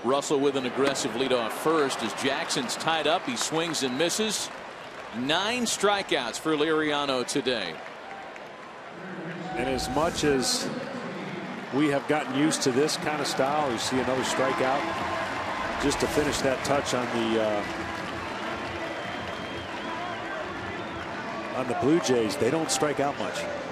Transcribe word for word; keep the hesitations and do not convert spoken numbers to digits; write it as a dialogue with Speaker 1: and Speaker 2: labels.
Speaker 1: Russell with an aggressive leadoff first as Jackson's tied up. He swings and misses. Nine strikeouts for Lirano today.
Speaker 2: And as much as we have gotten used to this kind of style, you see another strikeout just to finish that touch on the uh, on the Blue Jays. They don't strike out much.